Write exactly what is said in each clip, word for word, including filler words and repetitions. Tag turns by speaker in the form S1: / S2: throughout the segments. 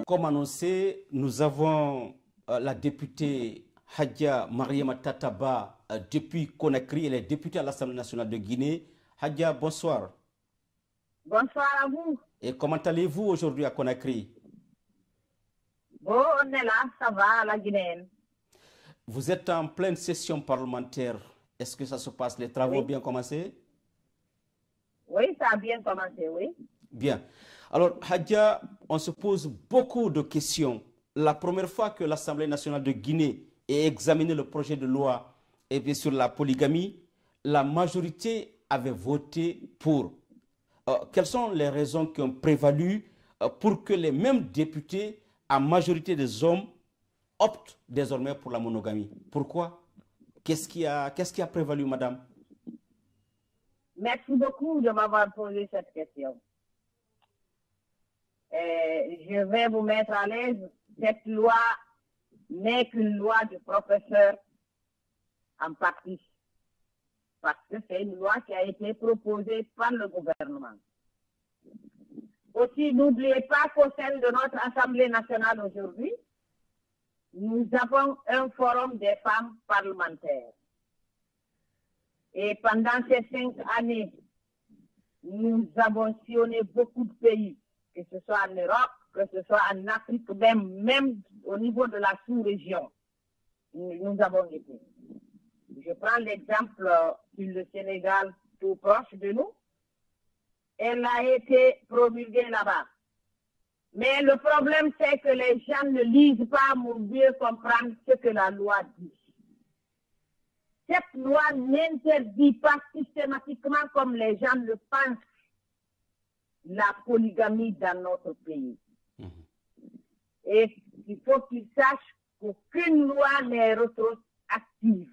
S1: Comme annoncé, nous avons euh, la députée Hadja Mariama Tataba euh, depuis Conakry. Elle est députée à l'Assemblée nationale de Guinée. Hadja, bonsoir.
S2: Bonsoir à vous.
S1: Et comment allez-vous aujourd'hui à Conakry?
S2: Bon, on est là, ça va, la Guinéenne.
S1: Vous êtes en pleine session parlementaire. Est-ce que ça se passe? Les travaux
S2: Oui.
S1: ont bien commencé?
S2: Oui, ça a bien commencé, oui.
S1: Bien. Alors, Hadja, on se pose beaucoup de questions. La première fois que l'Assemblée nationale de Guinée a examiné le projet de loi et bien sur la polygamie, la majorité avait voté pour. Euh, quelles sont les raisons qui ont prévalu euh, pour que les mêmes députés, à majorité des hommes, optent désormais pour la monogamie? Pourquoi? Qu'est-ce qui a, qu'est-ce qui a prévalu, madame?
S2: Merci beaucoup de m'avoir posé cette question. Euh, je vais vous mettre à l'aise. Cette loi n'est qu'une loi du professeur en partie. Parce que c'est une loi qui a été proposée par le gouvernement. Aussi, n'oubliez pas qu'au sein de notre Assemblée nationale aujourd'hui, nous avons un forum des femmes parlementaires. Et pendant ces cinq années, nous avons sillonné beaucoup de pays, que ce soit en Europe, que ce soit en Afrique, même, même au niveau de la sous-région. Nous, nous avons été. Je prends l'exemple sur le Sénégal, tout proche de nous. Elle a été promulguée là-bas. Mais le problème, c'est que les gens ne lisent pas pour mieux comprendre ce que la loi dit. Cette loi n'interdit pas systématiquement, comme les gens le pensent, la polygamie dans notre pays. Mmh. Et il faut qu'ils sachent qu'aucune loi n'est rétroactive.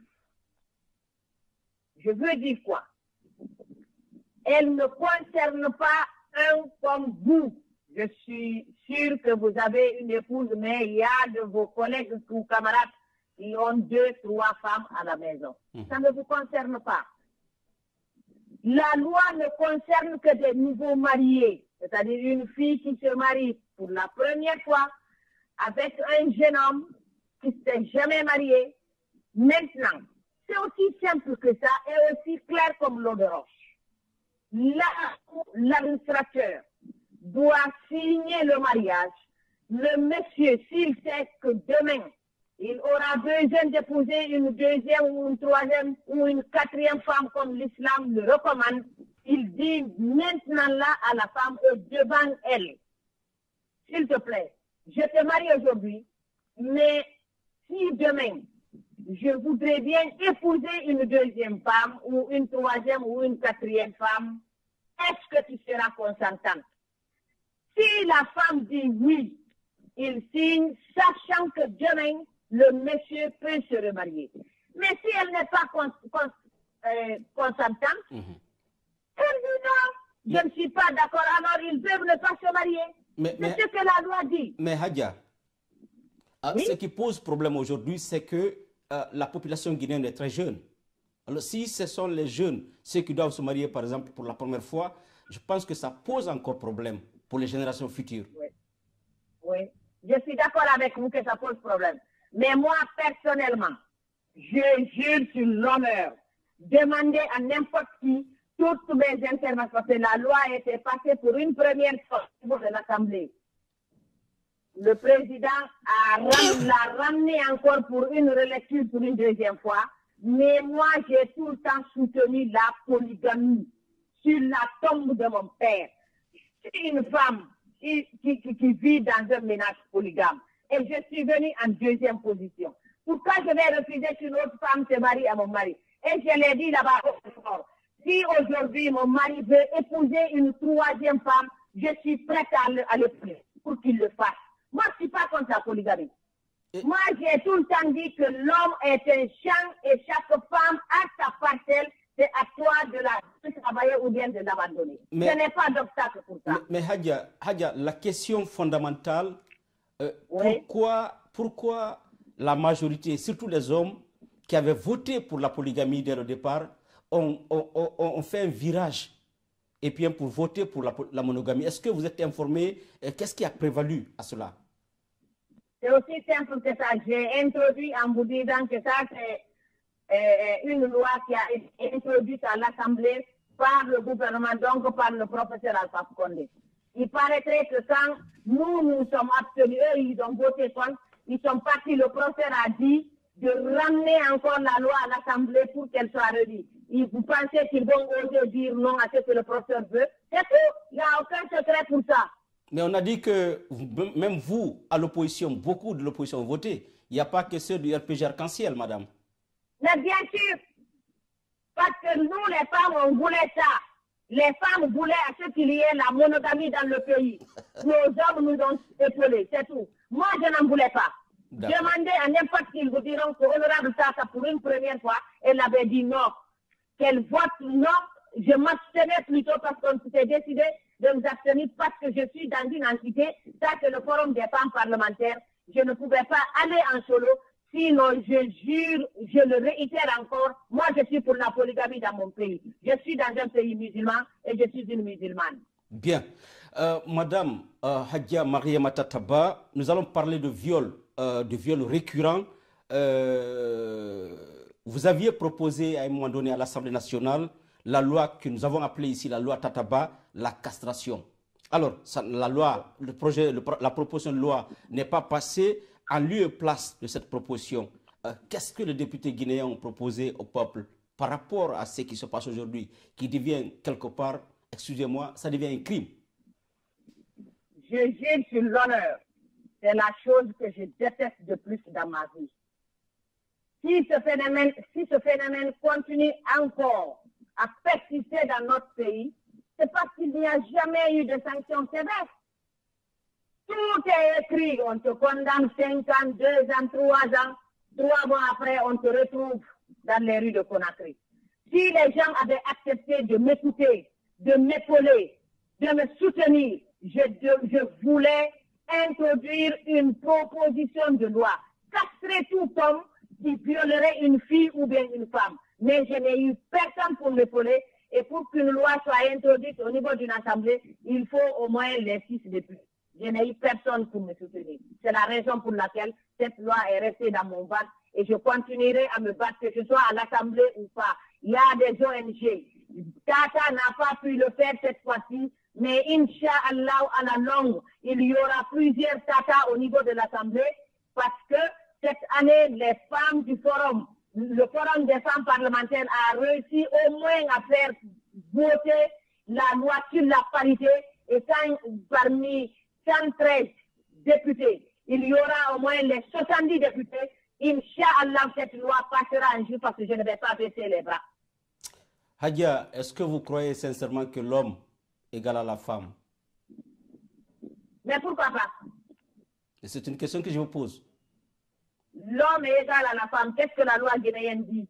S2: Je veux dire quoi? Elle ne concerne pas un comme vous. Je suis sûre que vous avez une épouse, mais il y a de vos collègues ou camarades qui ont deux, trois femmes à la maison. Mmh. Ça ne vous concerne pas. La loi ne concerne que des nouveaux mariés, c'est-à-dire une fille qui se marie pour la première fois avec un jeune homme qui ne s'est jamais marié. Maintenant, c'est aussi simple que ça et aussi clair comme l'eau de roche. L'administrateur doit signer le mariage. Le monsieur, s'il sait que demain, il aura besoin d'épouser une deuxième ou une troisième ou une quatrième femme comme l'islam le recommande, il dit maintenant là à la femme et devant elle, s'il te plaît, je te marie aujourd'hui, mais si demain, je voudrais bien épouser une deuxième femme ou une troisième ou une quatrième femme, est-ce que tu seras consentante? Si la femme dit oui, il signe, sachant que demain, le monsieur peut se remarier. Mais si elle n'est pas cons cons euh, consentante, mmh. elle dit non, je ne suis pas d'accord, alors ils peuvent ne pas se marier. C'est ce que la loi dit.
S1: Mais Hadja, oui? Ce qui pose problème aujourd'hui, c'est que euh, la population guinéenne est très jeune. Alors si ce sont les jeunes, ceux qui doivent se marier par exemple pour la première fois, je pense que ça pose encore problème pour les générations futures.
S2: Oui, oui. Je suis d'accord avec vous que ça pose problème. Mais moi, personnellement, je jure sur l'honneur, demander à n'importe qui toutes mes interventions, parce que la loi a été passée pour une première fois au niveau de l'Assemblée. Le président l'a ramené encore pour une relecture pour une deuxième fois. Mais moi, j'ai tout le temps soutenu la polygamie sur la tombe de mon père. Si une femme qui, qui, qui vit dans un ménage polygame, et je suis venue en deuxième position, pourquoi je vais refuser qu'une autre femme se marie à mon mari? Et je l'ai dit là-bas au fort. Si aujourd'hui mon mari veut épouser une troisième femme, je suis prête à l'épouser pour qu'il le fasse. Moi, je ne suis pas contre la polygamie. Et... Moi, j'ai tout le temps dit que l'homme est un champ et chaque femme a sa parcelle. C'est à toi de la travailler ou bien de l'abandonner. Ce n'est pas d'obstacle pour ça.
S1: Mais, mais Hadja, Hadja, la question fondamentale, euh, oui. pourquoi, pourquoi la majorité, surtout les hommes qui avaient voté pour la polygamie dès le départ, ont, ont, ont, ont fait un virage et puis pour voter pour la, la monogamie? Est-ce que vous êtes informé? Qu'est-ce qui a prévalu à cela?
S2: C'est aussi simple que ça. J'ai introduit en vous disant que ça, c'est euh, une loi qui a été introduite à l'Assemblée par le gouvernement, donc par le professeur Alpha Condé. Il paraîtrait que quand nous, nous sommes abstenus, eux, ils ont voté contre, ils sont partis, le professeur a dit de ramener encore la loi à l'Assemblée pour qu'elle soit redite. Vous pensez qu'ils vont oser dire non à ce que le professeur veut? C'est tout, il n'y a aucun secret pour ça.
S1: Mais on a dit que même vous, à l'opposition, beaucoup de l'opposition ont voté. Il n'y a pas que ceux du R P G Arc-en-Ciel, madame.
S2: Mais bien sûr, parce que nous, les femmes, on voulait ça. Les femmes voulaient à ce qu'il y ait la monogamie dans le pays. Nos hommes nous ont épaulés, c'est tout. Moi, je n'en voulais pas. Demandez à n'importe qui, ils vous diront que Honorable Tata, pour une première fois, elle avait dit non. Qu'elle vote non, je m'abstenais plutôt parce qu'on s'était décidé de nous abstenir parce que je suis dans une entité, ça c'est le forum des femmes parlementaires. Je ne pouvais pas aller en solo. Sinon, je jure, je le réitère encore, moi je suis pour la polygamie dans mon pays. Je suis dans un pays musulman et je suis une musulmane.
S1: Bien. Euh, Madame euh, Hadja Mariama Tataba, nous allons parler de viol, euh, de viol récurrent. Euh, vous aviez proposé à un moment donné à l'Assemblée nationale la loi que nous avons appelée ici la loi Tataba, la castration. Alors, ça, la loi, le projet, le, la proposition de loi n'est pas passée. En lieu et place de cette proposition, euh, qu'est-ce que les députés guinéens ont proposé au peuple par rapport à ce qui se passe aujourd'hui, qui devient quelque part, excusez-moi, ça devient un crime?
S2: Je jure sur l'honneur, c'est la chose que je déteste de plus dans ma vie. Si ce phénomène, si ce phénomène continue encore à persister dans notre pays, c'est parce qu'il n'y a jamais eu de sanctions sévères. Tout est écrit, on te condamne cinq ans, deux ans, trois ans, trois mois après, on te retrouve dans les rues de Conakry. Si les gens avaient accepté de m'écouter, de m'épauler, de me soutenir, je, de, je voulais introduire une proposition de loi, castrer tout homme qui violerait une fille ou bien une femme. Mais je n'ai eu personne pour m'épauler, et pour qu'une loi soit introduite au niveau d'une assemblée, il faut au moins les six députés. Je n'ai eu personne pour me soutenir. C'est la raison pour laquelle cette loi est restée dans mon ventre et je continuerai à me battre, que ce soit à l'Assemblée ou pas. Il y a des O N G. Tata n'a pas pu le faire cette fois-ci, mais Inch'Allah, à la longue, il y aura plusieurs Tata au niveau de l'Assemblée parce que cette année, les femmes du forum, le forum des femmes parlementaires a réussi au moins à faire voter la loi sur la parité et quand parmi cent treize députés, il y aura au moins les soixante-dix députés. Inch'Allah, cette loi passera un jour parce que je ne vais pas baisser les bras.
S1: Hadja, est-ce que vous croyez sincèrement que l'homme égale à la femme?
S2: Mais pourquoi pas?
S1: C'est une question que je vous pose.
S2: L'homme est égal à la femme. Qu'est-ce que la loi guinéenne dit?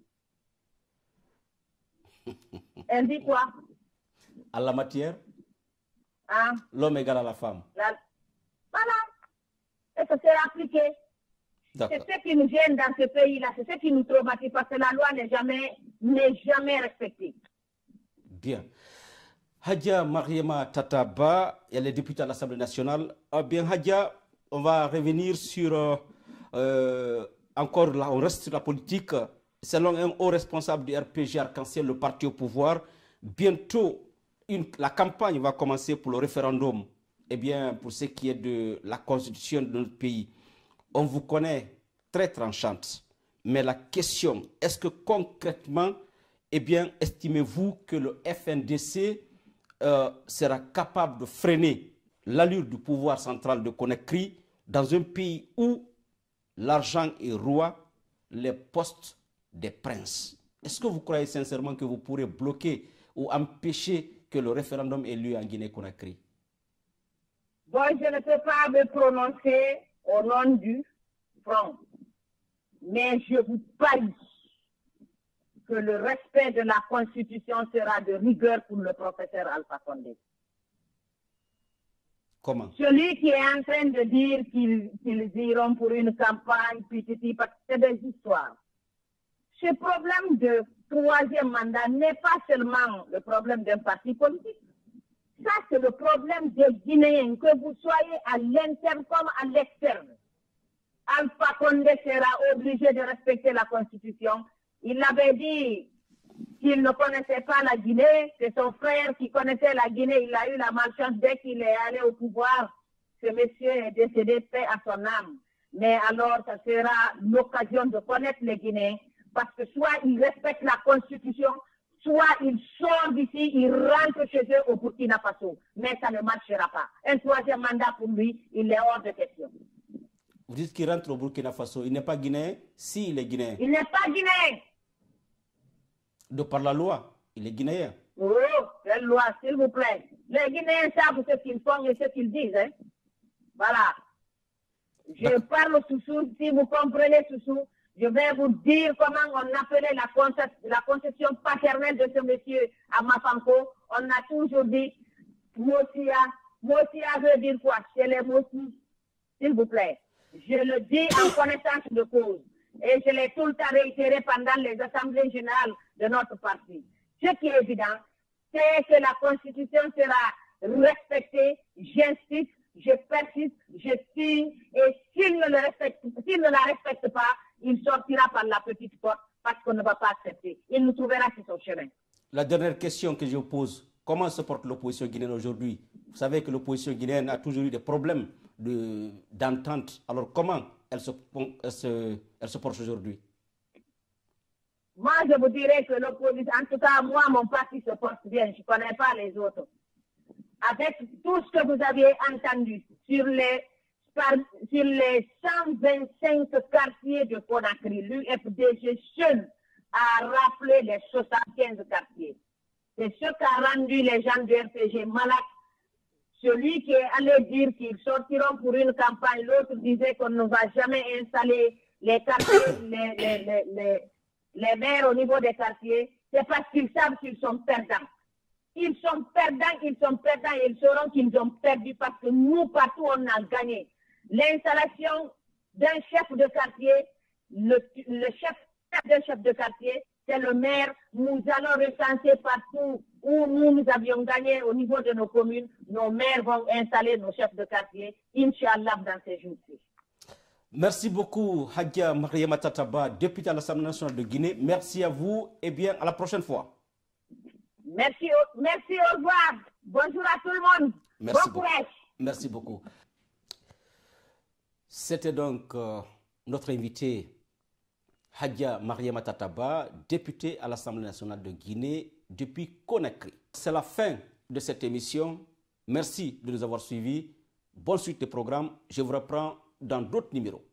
S2: Elle dit quoi?
S1: À la matière,
S2: hein?
S1: L'homme égale à la femme.
S2: La... Voilà. Et ça sera appliqué. C'est ce qui nous gêne dans ce pays-là, c'est ce qui nous traumatise parce que la loi n'est jamais, n'est jamais respectée.
S1: Bien. Hadja Mariama Tataba, elle est députée à l'Assemblée nationale. Ah bien, Hadja, on va revenir sur, euh, euh, encore là, on reste sur la politique. Selon un haut responsable du R P G Arc-en-Ciel, le parti au pouvoir, bientôt, une, la campagne va commencer pour le référendum. Eh bien, pour ce qui est de la constitution de notre pays. On vous connaît très tranchante, mais la question, est-ce que concrètement, eh bien, estimez-vous que le F N D C euh, sera capable de freiner l'allure du pouvoir central de Conakry dans un pays où l'argent est roi, les postes des princes? Est-ce que vous croyez sincèrement que vous pourrez bloquer ou empêcher que le référendum ait lieu en Guinée-Conakry?
S2: Bon, je ne peux pas me prononcer au nom du front, mais je vous parie que le respect de la Constitution sera de rigueur pour le professeur Alpha Condé.
S1: Comment?
S2: Celui qui est en train de dire qu'ils qu'ils iront pour une campagne, petit, parce que c'est des histoires. Ce problème de troisième mandat n'est pas seulement le problème d'un parti politique. Ça, c'est le problème des Guinéens, que vous soyez à l'interne comme à l'externe. Alpha Condé sera obligé de respecter la Constitution. Il avait dit qu'il ne connaissait pas la Guinée, c'est son frère qui connaissait la Guinée. Il a eu la malchance dès qu'il est allé au pouvoir. Ce monsieur est décédé, paix à son âme. Mais alors, ça sera l'occasion de connaître les Guinéens, parce que soit ils respectent la Constitution, soit ils sortent d'ici, ils rentrent chez eux au Burkina Faso. Mais ça ne marchera pas. Un troisième mandat pour lui, il est hors de question.
S1: Vous dites qu'il rentre au Burkina Faso. Il n'est pas guinéen? Si, il est guinéen.
S2: Il n'est pas guinéen.
S1: De par la loi, il est guinéen.
S2: Oh, quelle loi, s'il vous plaît. Les Guinéens savent ce qu'ils font et ce qu'ils disent. Hein? Voilà. Je parle sous-sous. Si vous comprenez sous-sous, je vais vous dire comment on appelait la, conce la conception paternelle de ce monsieur à Mafanko. On a toujours dit Mosia. Mosia veut dire quoi? C'est les Mossi. S'il vous plaît. Je le dis en connaissance de cause. Et je l'ai tout le temps réitéré pendant les assemblées générales de notre parti. Ce qui est évident, c'est que la Constitution sera respectée. J'insiste, je persiste, je signe. Et s'il ne, le respecte, s'il ne la respecte pas, il sortira par la petite porte parce qu'on ne va pas accepter. Il nous trouvera sur son chemin.
S1: La dernière question que je vous pose, comment se porte l'opposition guinéenne aujourd'hui? Vous savez que l'opposition guinéenne a toujours eu des problèmes d'entente. De, Alors comment elle se, elle se, elle se porte aujourd'hui?
S2: Moi, je vous dirais que l'opposition, en tout cas, moi, mon parti se porte bien. Je ne connais pas les autres. Avec tout ce que vous aviez entendu sur les, par, sur les cent vingt-cinq quartiers de Conakry, l'U F D G seul a rappelé les soixante-quinze quartiers. C'est ce qu'a rendu les gens du R P G malades. Celui qui est allé dire qu'ils sortiront pour une campagne, l'autre disait qu'on ne va jamais installer les quartiers, les, les, les, les, les maires au niveau des quartiers. C'est parce qu'ils savent qu'ils sont perdants. Ils sont perdants, ils sont perdants et ils sauront qu'ils ont perdu parce que nous, partout, on a gagné. L'installation d'un chef de quartier, le, le chef d'un chef de quartier, c'est le maire. Nous allons recenser partout où nous, nous avions gagné au niveau de nos communes. Nos maires vont installer nos chefs de quartier, Inch'Allah, dans ces jours-ci.
S1: Merci beaucoup, Hadja Mariama Tataba, députée à l'Assemblée nationale de Guinée. Merci à vous et bien à la prochaine fois.
S2: Merci, merci, au revoir. Bonjour à tout le monde.
S1: Merci
S2: bon courage.
S1: Merci beaucoup. C'était donc euh, notre invité, Hadja Mariama Tataba, députée à l'Assemblée nationale de Guinée depuis Conakry. C'est la fin de cette émission. Merci de nous avoir suivis. Bonne suite des programmes. Je vous reprends dans d'autres numéros.